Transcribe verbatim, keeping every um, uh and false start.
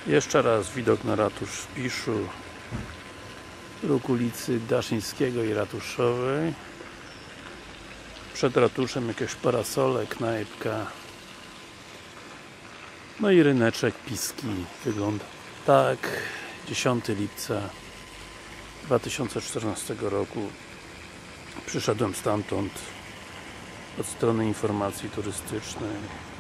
Jeszcze raz widok na ratusz w Piszu, róg ulicy Daszyńskiego i Ratuszowej. Przed ratuszem jakieś parasole, knajpka. No i ryneczek Piski wygląda tak. dziesiątego lipca dwa tysiące czternastego roku. Przyszedłem stamtąd od strony informacji turystycznej.